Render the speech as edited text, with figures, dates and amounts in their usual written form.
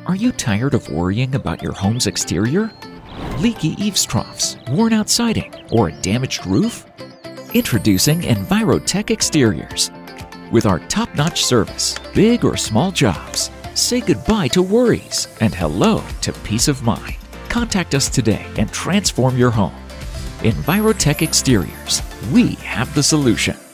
Are you tired of worrying about your home's exterior? Leaky eaves troughs, worn-out siding, or a damaged roof? Introducing Envirotech Exteriors. With our top-notch service, big or small jobs, say goodbye to worries and hello to peace of mind. Contact us today and transform your home. Envirotech Exteriors. We have the solution.